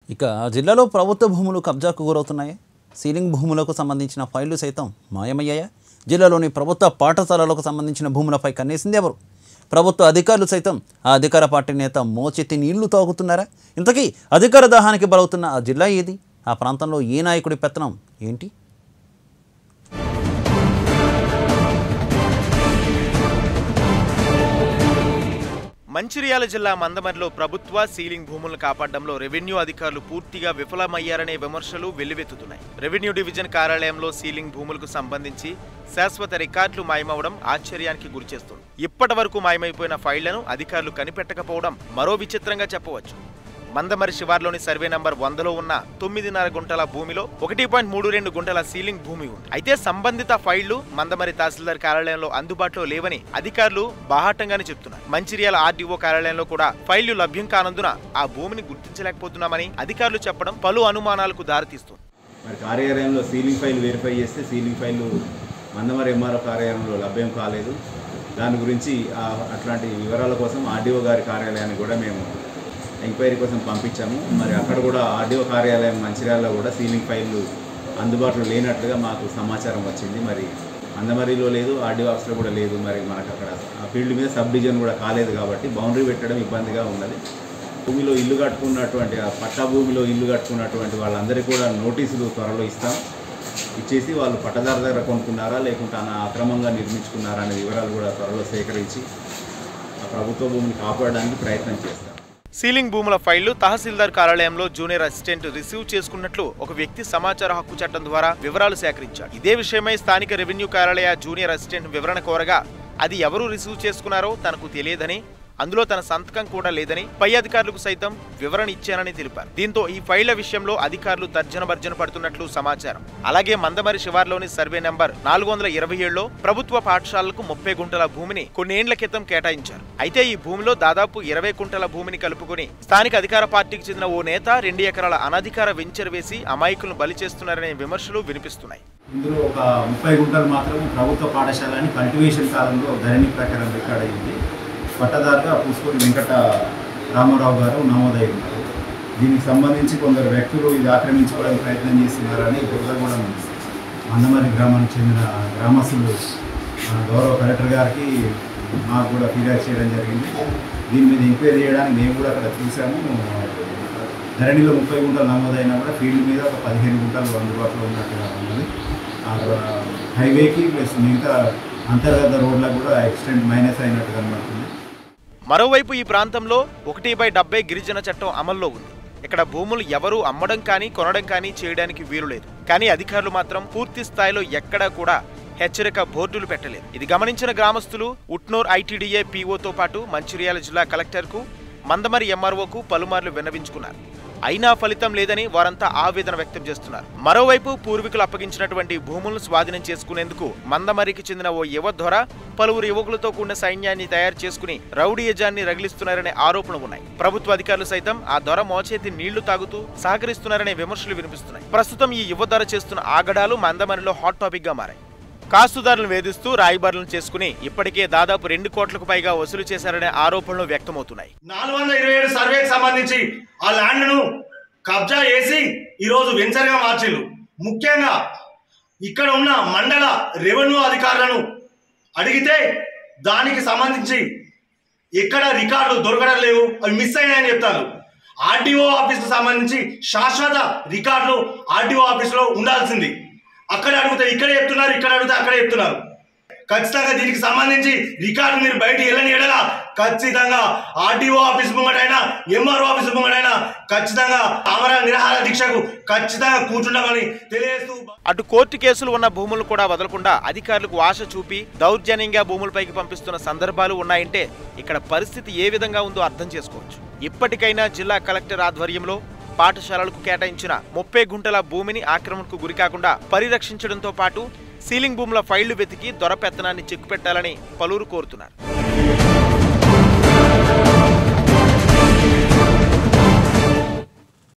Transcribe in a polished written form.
ఇక జిల్లాలో ప్రభుత్వ భూములు కబ్జాకు గురవుతున్నాయి. సీలింగ్ భూములకు సంబంధించిన ఫైళ్లు సైతం మాయమయ్యాయా? జిల్లాలోని ప్రభుత్వ పాఠశాలలకు సంబంధించిన భూములపై కన్నేసింది ఎవరు? ప్రభుత్వ అధికారులు సైతం ఆ అధికార పార్టీ నేత మోచెత్తి నీళ్లు తాగుతున్నారా? ఇంతకీ అధికార దాహానికి బలవుతున్న ఆ జిల్లా ఏది? ఆ ప్రాంతంలో ఏ నాయకుడి పెత్తనం ఏంటి? మంచిర్యాల జిల్లా మందమరిలో ప్రభుత్వ సీలింగ్ భూములను కాపాడడంలో రెవెన్యూ అధికారులు పూర్తిగా విఫలమయ్యారనే విమర్శలు వెల్లువెత్తుతున్నాయి. రెవెన్యూ డివిజన్ కార్యాలయంలో సీలింగ్ భూములకు సంబంధించి శాశ్వత రికార్డులు మాయమవడం ఆశ్చర్యానికి గురిచేస్తుంది. ఇప్పటి వరకు మాయమైపోయిన ఫైళ్లను అధికారులు కనిపెట్టకపోవడం మరో విచిత్రంగా చెప్పవచ్చు. మందమరి శివార్లోని సర్వే నంబర్ 100లో ఉన్న 9.5 గుంటల భూమిలో 1.32 గుంటల సీలింగ్ భూమి ఉంది. అయితే సంబంధిత ఫైళ్లు మందమరి తహసీల్దార్ కార్యాలయంలో అందుబాటులో లేవని అధికారులు బాహాటంగానే చెప్తున్నారు. మంచిర్యాల ఆర్డీఓ కార్యాలయంలో కూడా ఫైళ్లు లభ్యం కానందున ఆ భూమిని గుర్తించలేకపోతున్నామని అధికారులు చెప్పడం పలు అనుమానాలకు దారితీస్తుంది. మరి కార్యాలయంలో సీలింగ్ ఫైల్ వెరిఫై చేస్తే సీలింగ్ ఫైళ్లు మందమరి ఎంఆర్ఓ కార్యాలయంలో లభ్యం కాలేదు. దాని గురించి అట్లాంటి వివరాల కోసం ఆర్డీఓ గారి కార్యాలయాన్ని కూడా మేము ఎంక్వైరీ కోసం పంపించాము. మరి అక్కడ కూడా ఆర్డీఓ కార్యాలయం మంచిర్యాలలో కూడా సీలింగ్ ఫైళ్లు అందుబాటులో లేనట్లుగా మాకు సమాచారం వచ్చింది. మరి మందమరిలో లేదు, ఆర్డీఓ ఆఫీస్లో కూడా లేదు. మరి మనకు అక్కడ ఆ ఫీల్డ్ మీద సబ్ డివిజన్ కూడా కాలేదు కాబట్టి బౌండరీ పెట్టడం ఇబ్బందిగా ఉన్నది. భూమిలో ఇల్లు కట్టుకున్నటువంటి పట్టా భూమిలో ఇల్లు కట్టుకున్నటువంటి వాళ్ళందరికీ కూడా నోటీసులు త్వరలో ఇస్తాం. ఇచ్చేసి వాళ్ళు పట్టదారు దగ్గర కొనుక్కున్నారా లేకుంటే అక్రమంగా నిర్మించుకున్నారా అనే వివరాలు కూడా త్వరలో సేకరించి ఆ ప్రభుత్వ భూమిని కాపాడడానికి ప్రయత్నం చేస్తాం. సీలింగ్ భూముల ఫైళ్లు తహసీల్దార్ కార్యాలయంలో జూనియర్ అసిస్టెంట్ రిసీవ్ చేసుకున్నట్లు ఒక వ్యక్తి సమాచార హక్కు చట్టం ద్వారా వివరాలు సేకరించారు. ఇదే విషయమై స్థానిక రెవెన్యూ కార్యాలయ జూనియర్ అసిస్టెంట్ వివరణ కోరగా అది ఎవరు రిసీవ్ చేసుకున్నారో తనకు తెలియదని, అందులో తన సంతకం కూడా లేదని పై అధికారులకు సైతం వివరణ ఇచ్చానని తెలిపారు. దీంతో ఈ ఫైళ్ల విషయంలో అధికారులు తర్జన భర్జన పడుతున్నట్లు సమాచారం. అలాగే మందమరి శివార్లోని సర్వే నంబర్ 427లో ప్రభుత్వ పాఠశాలలకు 30 గుంటల భూమిని కొన్నేండ్ల క్రితం కేటాయించారు. అయితే ఈ భూమిలో దాదాపు 20 గుంటల భూమిని కలుపుకొని స్థానిక అధికార పార్టీకి చెందిన ఓ నేత 2 ఎకరాల అనధికార వెంచర్ వేసి అమాయకులను బలి చేస్తున్నారనే విమర్శలు వినిపిస్తున్నాయి. ఇందులో ఒక 30 గుంటలు మాత్రం ప్రభుత్వ పాఠశాల అని కల్టివేషన్ కాలంలో ధరణి ప్రకారం రికార్డ్ అయింది. పట్టదారుగా పూసుకొని వెంకట రామారావు గారు నమోదై ఉన్నారు. దీనికి సంబంధించి కొందరు వ్యక్తులు ఇది ఆక్రమించుకోవడానికి ప్రయత్నం చేస్తున్నారని బుర్రగూడెం మందమరి గ్రామానికి చెందిన గ్రామస్తులు గౌరవ కలెక్టర్ గారికి మాకు కూడా ఫిర్యాదు చేయడం జరిగింది. దీని మీద ఎంక్వైరీ చేయడానికి మేము కూడా అక్కడ చూసాము. ధరణిలో 30 గుంటలు నమోదైనా కూడా ఫీల్డ్ మీద ఒక 15 గుంటలు అందుబాటులో ఉన్నట్టుగా ఉన్నది. హైవేకి ప్లస్ మిగతా అంతర్గత రోడ్లకు కూడా ఎక్స్టెంట్ మైనస్ అయినట్టు కనబడుతుంది. మరోవైపు ఈ ప్రాంతంలో 1/70 గిరిజన చట్టం అమల్లో ఉంది. ఇక్కడ భూములు ఎవరూ అమ్మడం కానీ కొనడం కానీ చేయడానికి వీలు లేదు. కానీ అధికారులు మాత్రం పూర్తి స్థాయిలో ఎక్కడా కూడా హెచ్చరిక బోర్డులు పెట్టలేదు. ఇది గమనించిన గ్రామస్తులు ఉట్నూర్ ఐటీడీఏ పీఓతో పాటు మంచిర్యాల జిల్లా కలెక్టర్కు, మందమరి ఎంఆర్ఓకు పలుమార్లు విన్నవించుకున్నారు. అయినా ఫలితం లేదని వారంతా ఆవేదన వ్యక్తం చేస్తున్నారు. మరోవైపు పూర్వీకులు అప్పగించినటువంటి భూములను స్వాధీనం చేసుకునేందుకు మందమరికి చెందిన ఓ యువధొర పలువురు యువకులతో కూడిన సైన్యాన్ని తయారు చేసుకుని రౌడీయజాన్ని రగిలిస్తున్నారనే ఆరోపణలు ఉన్నాయి. ప్రభుత్వ అధికారులు సైతం ఆ దొర మోచేతి నీళ్లు తాగుతూ సహకరిస్తున్నారనే విమర్శలు వినిపిస్తున్నాయి. ప్రస్తుతం ఈ యువధొర చేస్తున్న ఆగడాలు మందమరిలో హాట్ టాపిక్ గా మారాయి. కాస్తుదారులను వేధిస్తూ రాయబారులను చేసుకుని ఇప్పటికే దాదాపు 2 కోట్లకు పైగా వసూలు చేశారనే ఆరోపణలు వ్యక్తమవుతున్నాయి. 427 సర్వేకి సంబంధించి ఆ ల్యాండ్ను కబ్జా చేసి ఈరోజు వెంచర్గా మార్చిళ్ళు. ముఖ్యంగా ఇక్కడ ఉన్న మండల రెవెన్యూ అధికారులను అడిగితే దానికి సంబంధించి ఎక్కడ రికార్డులు దొరకడం లేవు, అవి మిస్ అయినాయని చెప్తారు. ఆర్డీఓ ఆఫీస్కు సంబంధించి శాశ్వత రికార్డులు ఆర్డీఓ ఆఫీస్లో ఉండాల్సింది. అక్కడ అడిగితే ఇక్కడ చెప్తున్నారు, ఇక్కడ అడిగితే అక్కడ చెప్తున్నారు. ఖచ్చితంగా దీనికి సంబంధించి రికార్డు మీరు బయట వెళ్ళని ఎడలా ఖచ్చితంగా ఆర్డీఓ ఆఫీస్ ముంగటైనా ఎంఆర్ఓ ఆఫీస్ ముంగటైనా ఖచ్చితంగా ఆమరణ నిరాహార దీక్షకు ఖచ్చితంగా కూర్చుంటామని తెలియజేస్తూ అటు కోర్టు కేసులు ఉన్న భూములు కూడా వదలకుండా అధికారులకు ఆశ చూపి దౌర్జన్యంగా భూములపైకి పంపిస్తున్న సందర్భాలు ఉన్నాయంటే ఇక్కడ పరిస్థితి ఏ విధంగా ఉందో అర్థం చేసుకోవచ్చు. ఇప్పటికైనా జిల్లా కలెక్టర్ ఆధ్వర్యంలో పాఠశాలలకు కేటాయించిన 30 గుంటల భూమిని ఆక్రమణకు గురికాకుండా పరిరక్షించడంతో పాటు సీలింగ్ భూముల ఫైళ్లు వెతికి దొర పెత్తనాన్ని చెక్కుపెట్టాలని పలువురు కోరుతున్నారు.